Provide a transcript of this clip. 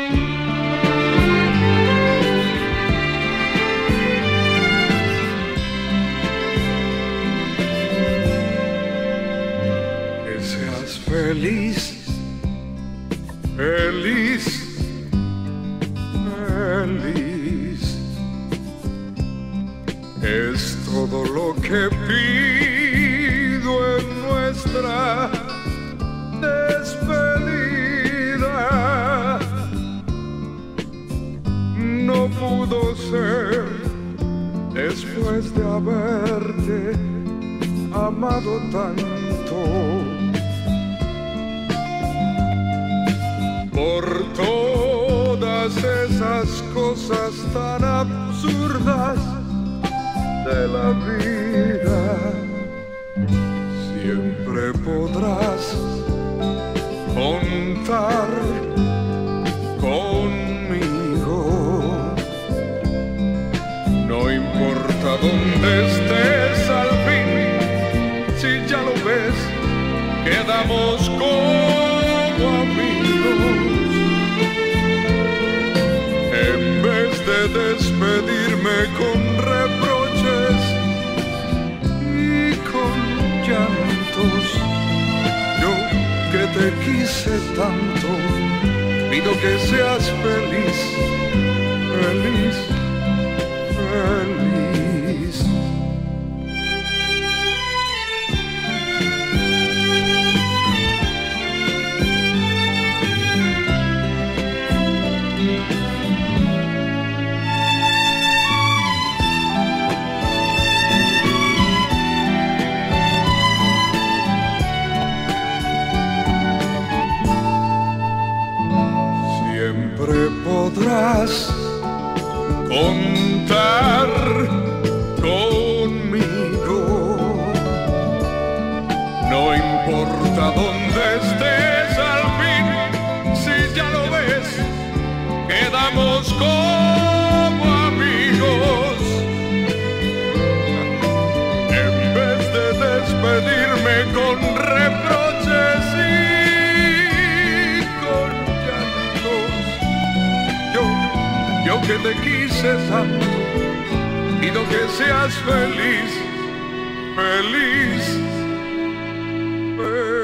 Feliz, feliz, feliz. Es todo lo que pido en nuestra despedida. No pudo ser después de haberte amado tanto. Por todas esas cosas tan absurdas de la vida, siempre podrás contar conmigo. No importa dónde estés al fin, si ya lo ves, quedamos como amigos. En vez de despedirme con reproches y con llantos, yo que te quise tanto, pido que seas feliz, feliz, feliz. Podrás contar conmigo. No importa dónde estés al fin, si ya lo ves, quedamos como amigos. En vez de despedirme con reproches y con yo que te quise tanto, pido que seas feliz, feliz, feliz.